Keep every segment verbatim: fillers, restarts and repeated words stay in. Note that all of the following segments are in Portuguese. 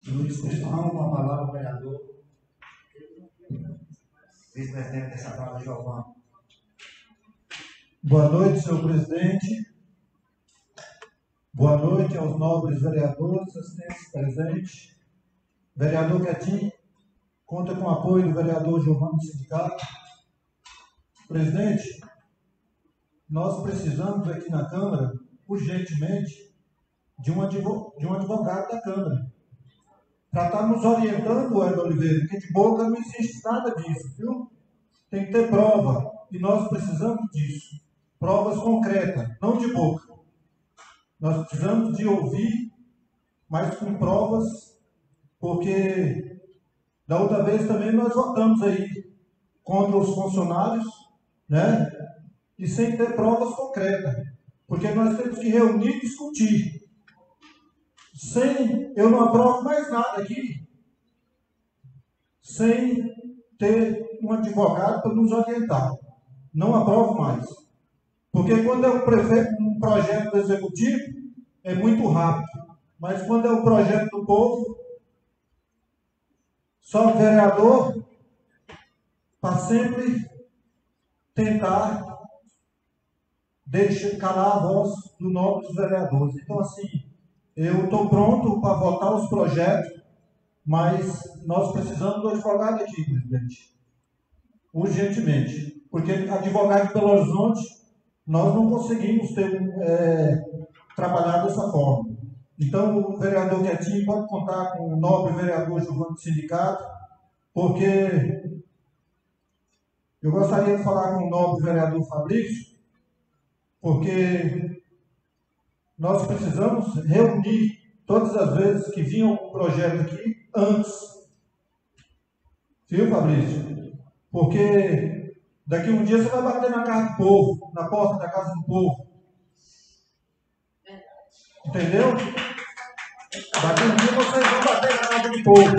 Luiz Cristão, com a palavra, vereador. Vice-presidente dessa casa, Giovanni. Boa noite, senhor presidente. Boa noite aos nobres vereadores, assistentes presentes. Vereador Quetinho, conta com o apoio do vereador Giovanni do Sindicato. Presidente, nós precisamos aqui na Câmara, urgentemente, de um advogado, de um advogado da Câmara, para estar nos orientando, Hélio Oliveira, porque de boca não existe nada disso, viu? Tem que ter prova, e nós precisamos disso. Provas concretas, não de boca. Nós precisamos de ouvir, mas com provas, porque da outra vez também nós votamos aí contra os funcionários, né? E sem ter provas concretas, porque nós temos que reunir e discutir. Sem, eu não aprovo mais nada aqui, sem ter um advogado para nos orientar. Não aprovo mais. Porque quando é um, prefeito, um projeto do executivo, é muito rápido. Mas quando é um projeto do povo, só o vereador para sempre tentar deixar calar a voz do nobre dos vereadores. Então, assim, eu estou pronto para votar os projetos, mas nós precisamos do advogado aqui, presidente. Urgentemente. Porque advogado de Belo Horizonte, nós não conseguimos ter, é, trabalhar dessa forma. Então, o vereador Quetinho pode contar com o nobre vereador Giovanni do Sindicato, porque eu gostaria de falar com o nobre vereador Fabrício, porque nós precisamos reunir todas as vezes que vinha um projeto aqui antes. Viu, Fabrício? Porque daqui um dia você vai bater na casa do povo, na porta da casa do povo. Entendeu? Daqui um dia vocês vão bater na casa do povo.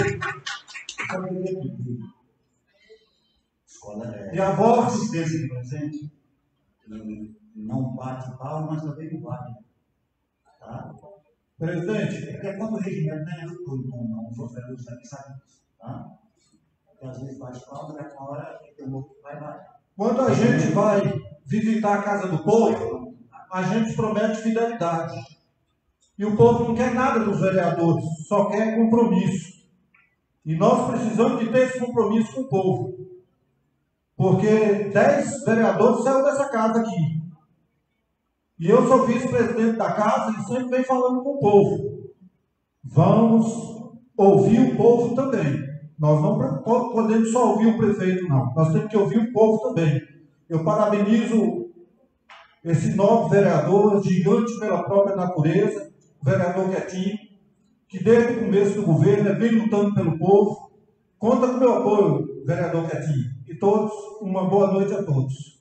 E a voz desse presente não bate palma, mas também não bate. Tá? Presidente, porque quando o regimento não é todo mundo, não, os outros vereadores aqui sabem disso. Tá? Porque às vezes bate palma, mas uma hora tem um outro que vai bater. Quando a gente vai visitar a casa do povo, a gente promete fidelidade. E o povo não quer nada dos vereadores, só quer compromisso. E nós precisamos de ter esse compromisso com o povo. Porque dez vereadores saíram dessa casa aqui. E eu sou vice-presidente da casa e sempre venho falando com o povo. Vamos ouvir o povo também. Nós não podemos só ouvir o prefeito, não. Nós temos que ouvir o povo também. Eu parabenizo esse novo vereador, gigante pela própria natureza, o vereador Quetinho, que desde o começo do governo vem lutando pelo povo. Conta com o meu apoio, vereador Quetinho. E todos, uma boa noite a todos.